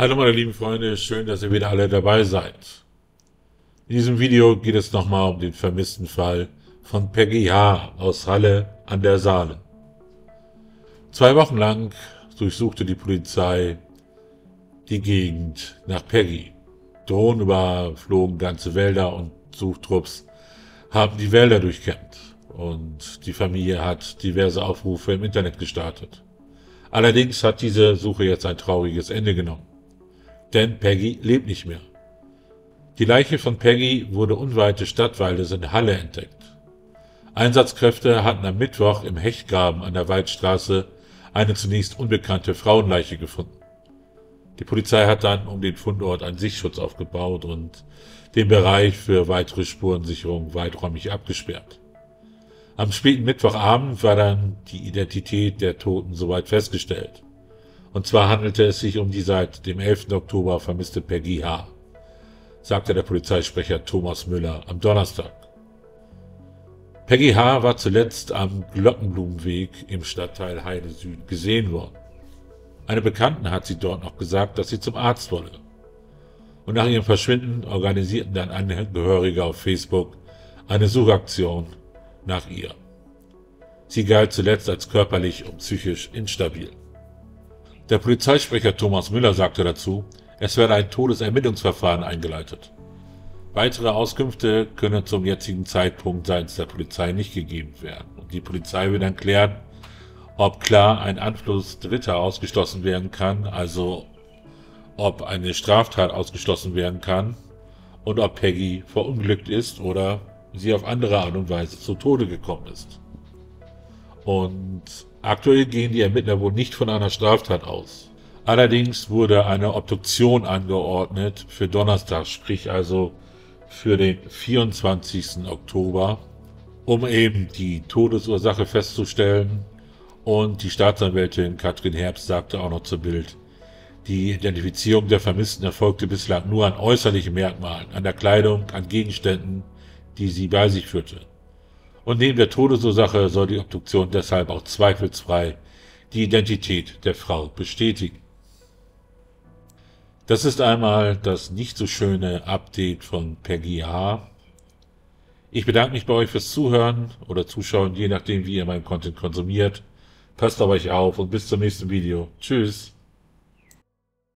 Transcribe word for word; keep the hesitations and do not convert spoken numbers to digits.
Hallo meine lieben Freunde, schön, dass ihr wieder alle dabei seid. In diesem Video geht es nochmal um den vermissten Fall von Peggy H. aus Halle an der Saale. Zwei Wochen lang durchsuchte die Polizei die Gegend nach Peggy. Drohnen überflogen ganze Wälder und Suchtrupps haben die Wälder durchkämmt und die Familie hat diverse Aufrufe im Internet gestartet. Allerdings hat diese Suche jetzt ein trauriges Ende genommen. Denn Peggy lebt nicht mehr. Die Leiche von Peggy wurde unweit des Stadtwaldes in Halle entdeckt. Einsatzkräfte hatten am Mittwoch im Hechtgraben an der Waldstraße eine zunächst unbekannte Frauenleiche gefunden. Die Polizei hat dann um den Fundort einen Sichtschutz aufgebaut und den Bereich für weitere Spurensicherung weiträumig abgesperrt. Am späten Mittwochabend war dann die Identität der Toten soweit festgestellt. Und zwar handelte es sich um die seit dem elften Oktober vermisste Peggy H., sagte der Polizeisprecher Thomas Müller am Donnerstag. Peggy H. war zuletzt am Glockenblumenweg im Stadtteil Heide Süd gesehen worden. Eine Bekannten hat sie dort noch gesagt, dass sie zum Arzt wolle. Und nach ihrem Verschwinden organisierten dann Angehörige auf Facebook eine Suchaktion nach ihr. Sie galt zuletzt als körperlich und psychisch instabil. Der Polizeisprecher Thomas Müller sagte dazu, es werde ein Todesermittlungsverfahren eingeleitet. Weitere Auskünfte können zum jetzigen Zeitpunkt seitens der Polizei nicht gegeben werden. Und die Polizei will dann klären, ob klar ein Einfluss Dritter ausgeschlossen werden kann, also ob eine Straftat ausgeschlossen werden kann und ob Peggy verunglückt ist oder sie auf andere Art und Weise zu Tode gekommen ist. Und aktuell gehen die Ermittler wohl nicht von einer Straftat aus. Allerdings wurde eine Obduktion angeordnet für Donnerstag, sprich also für den vierundzwanzigsten Oktober, um eben die Todesursache festzustellen. Und die Staatsanwältin Katrin Herbst sagte auch noch zu Bild, die Identifizierung der Vermissten erfolgte bislang nur an äußerlichen Merkmalen, an der Kleidung, an Gegenständen, die sie bei sich führte. Und neben der Todesursache soll die Obduktion deshalb auch zweifelsfrei die Identität der Frau bestätigen. Das ist einmal das nicht so schöne Update von Peggy H. Ich bedanke mich bei euch fürs Zuhören oder Zuschauen, je nachdem wie ihr meinen Content konsumiert. Passt auf euch auf und bis zum nächsten Video. Tschüss.